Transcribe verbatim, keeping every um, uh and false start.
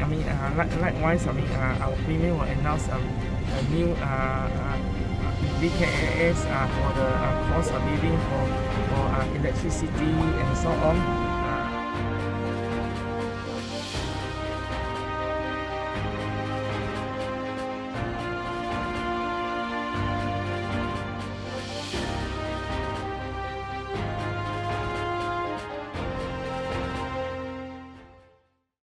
mean, uh, like, likewise, I mean, uh, our premier will announce um, a new uh, uh, V K A S uh, for the uh, cost of living for, for uh, electricity and so on.